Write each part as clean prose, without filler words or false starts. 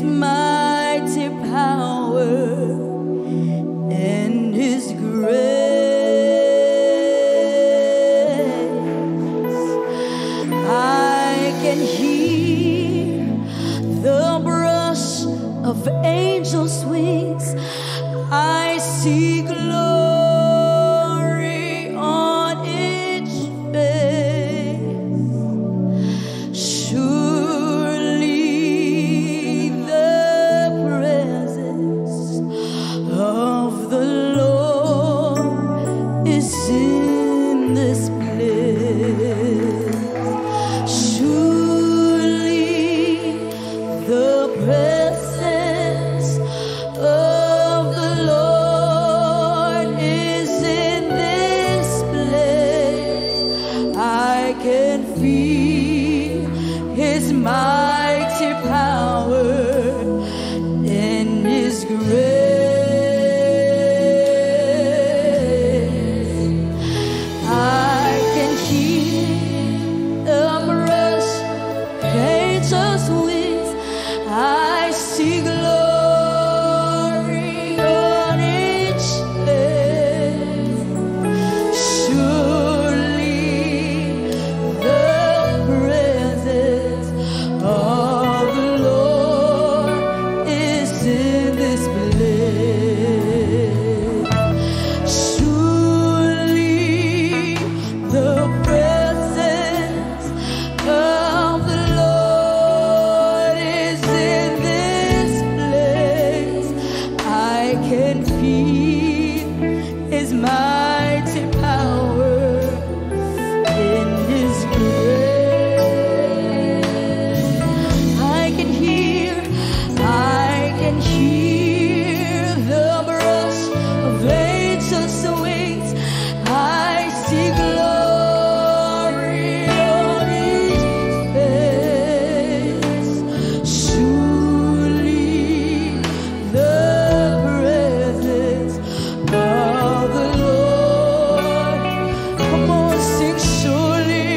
mighty power and His grace. I can hear the brush of angels' wings. I see glory on each face. Surely the presence of the Lord is in this place. Surely the presence of the Lord is in this place. I can feel His mighty power and His grace. I can hear the rush of angels' wings. I see glory on each face. Surely the presence of the Lord is in this place. Surely the presence of the Lord is in this place. I can feel His mighty power in His grace. I can hear the brush of angels' wings. I see glory on each face. Surely the presence of the Lord. Come on, sing surely.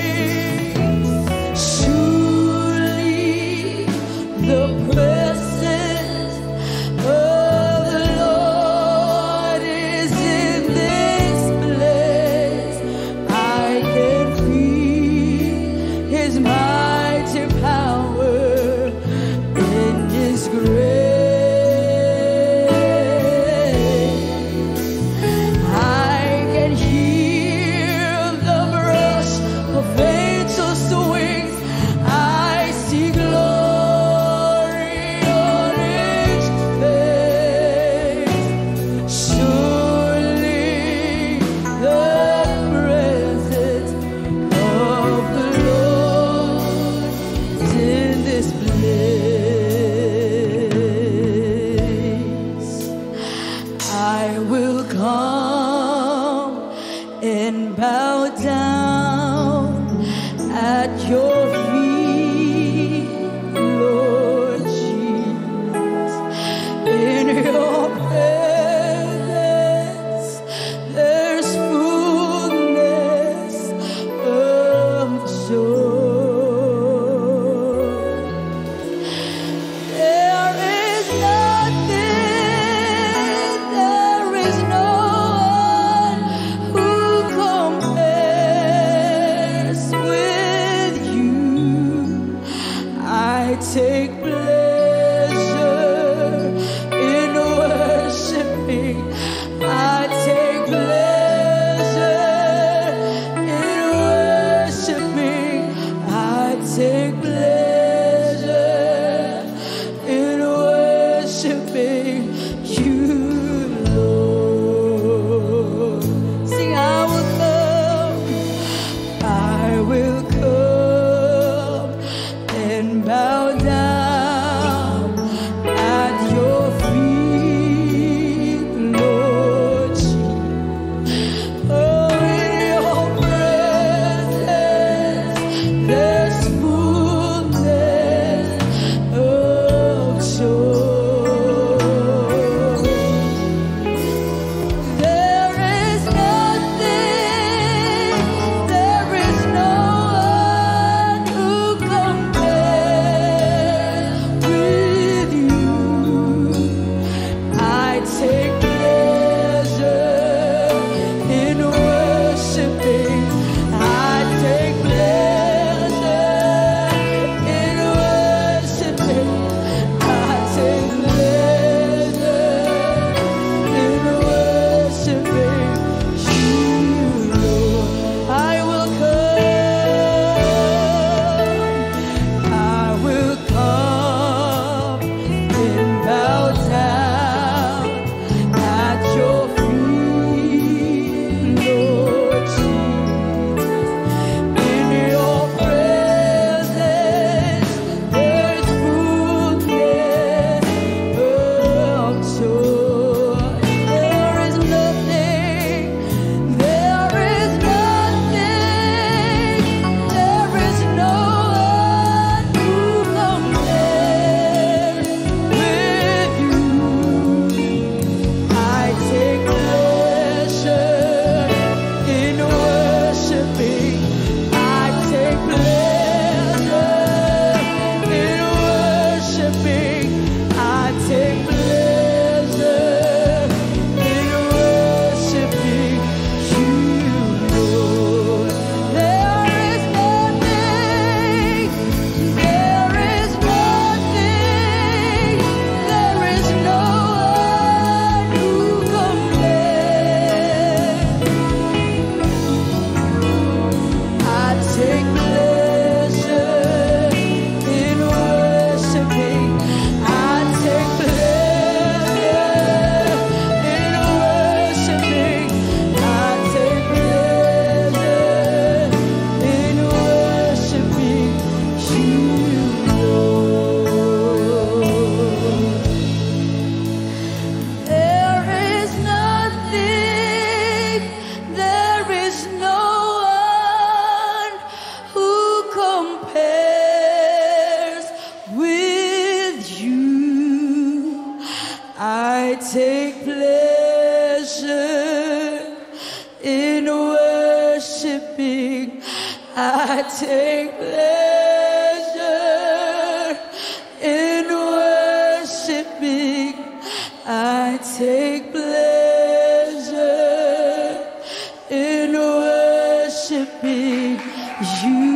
Surely the presence of the Lord is in this place. I can feel His mighty power and His grace. I can hear the brush of angels' wings. I see glory on each face. Surely the presence of the Lord is in this place. I will come and bow down at your feet, Lord Jesus. In your presence, there's fullness of joy. There is no one who compares with you. I take pleasure in worshiping. I take pleasure in worshiping. I take pleasure in worshiping you, Lord. Sing, I will come and bow down take pleasure in worshiping. I take pleasure in worshiping. I take pleasure in worshiping you.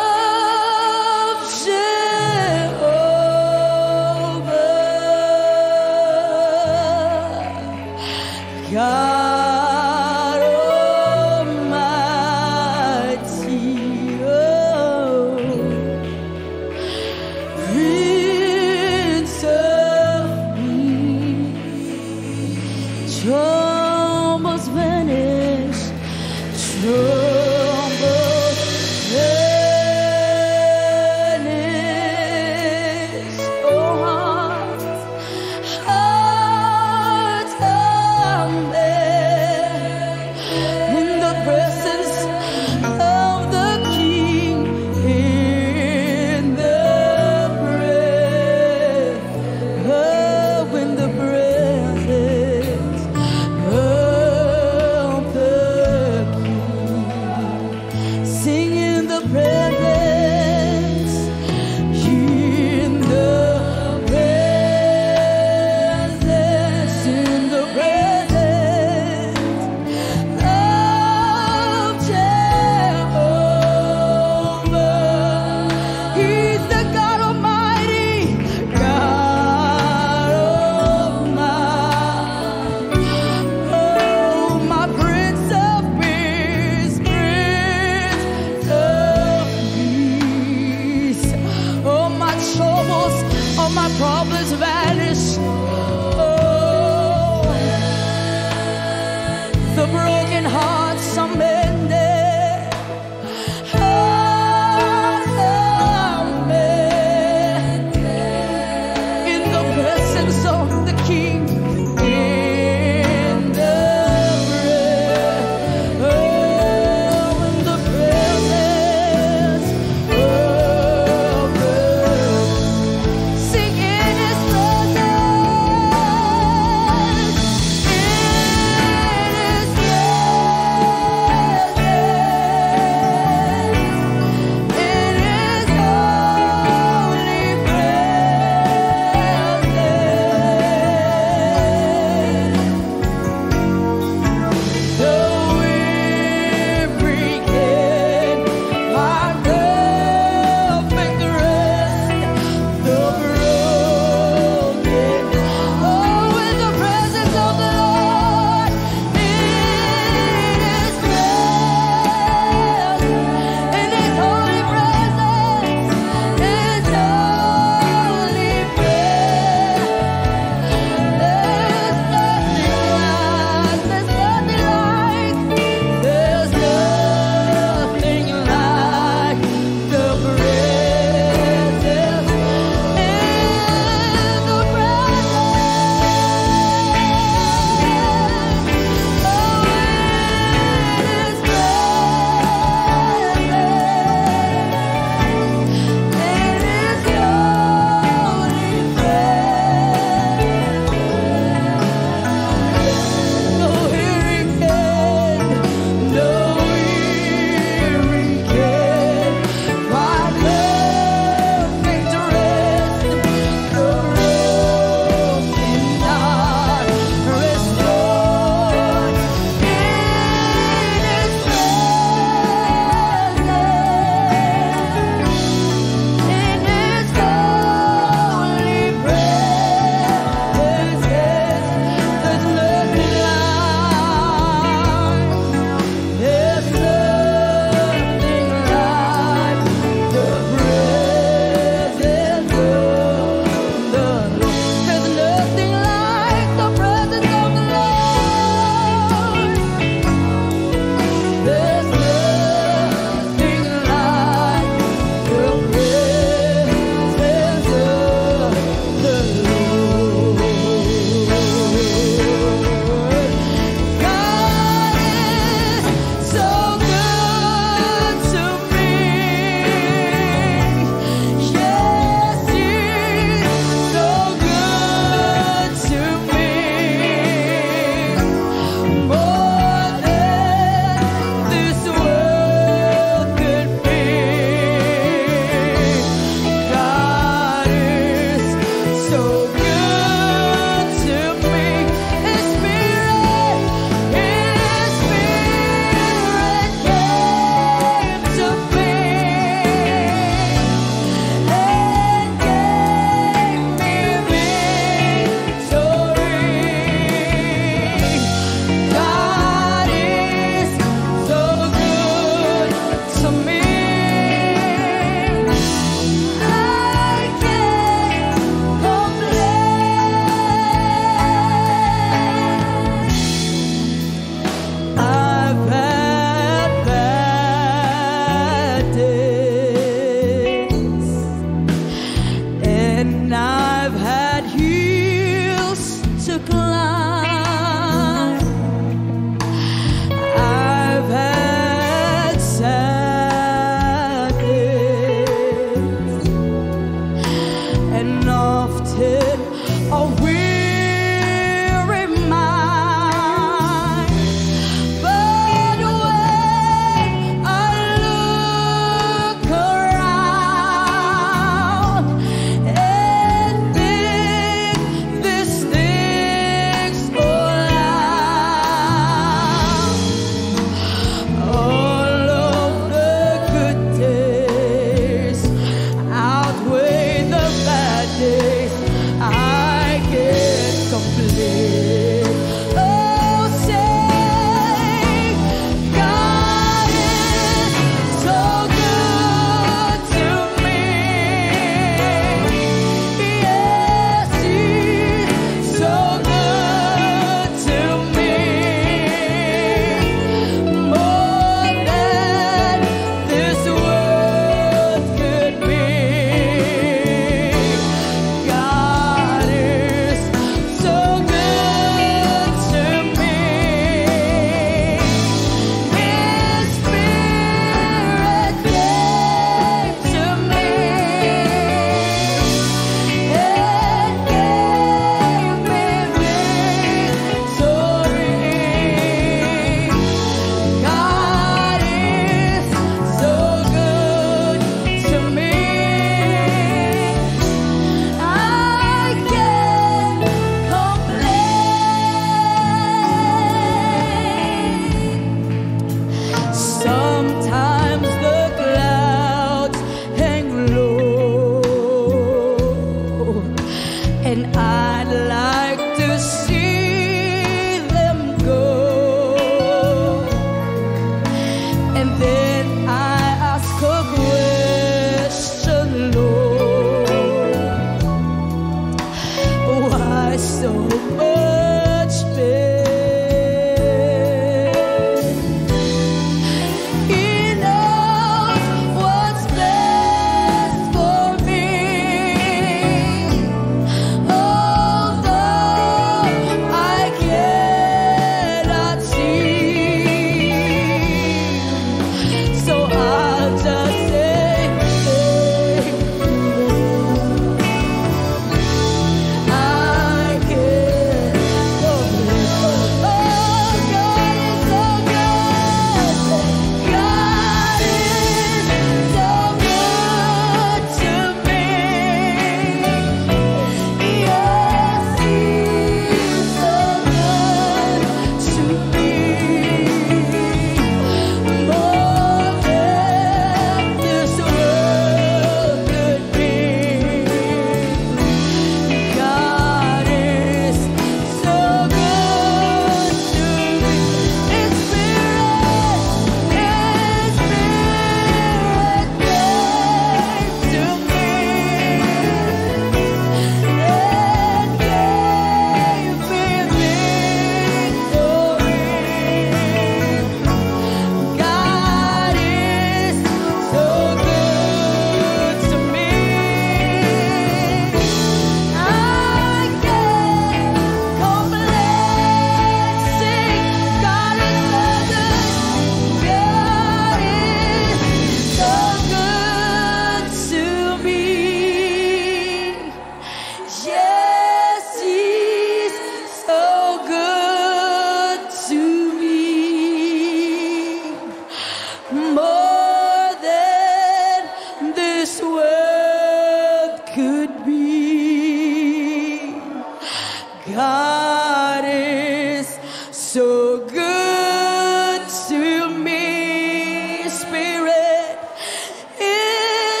so good to me. Spirit, His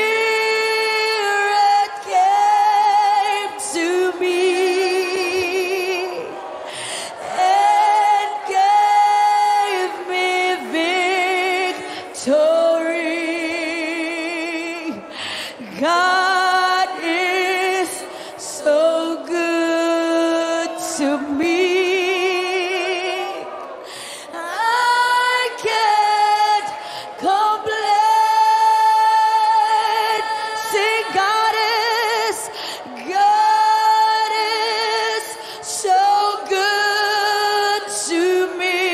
Spirit came to me and gave me victory. God is so good to me. I can't complain. Sing, God is so good to me.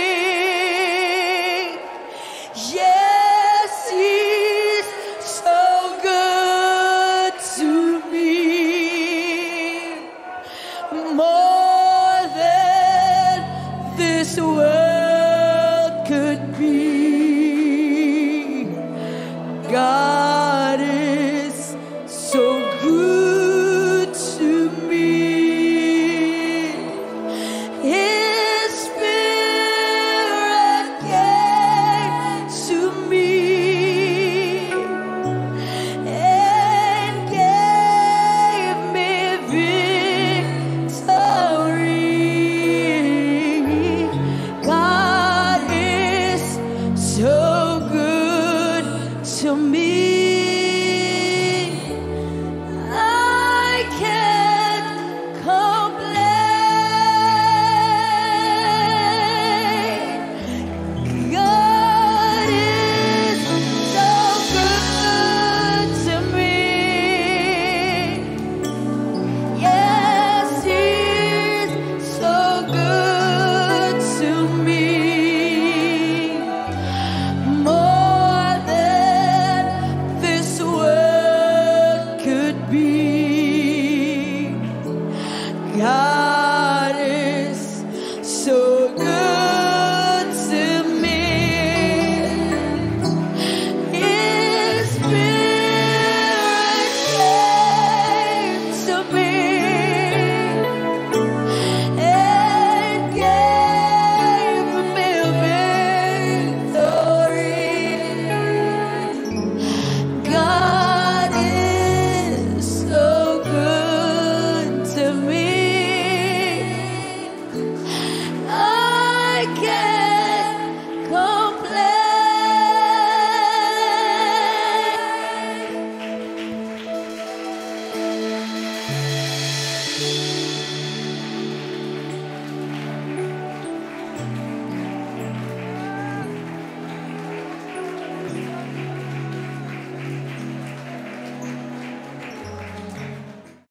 Yes, He's so good to me. More than this world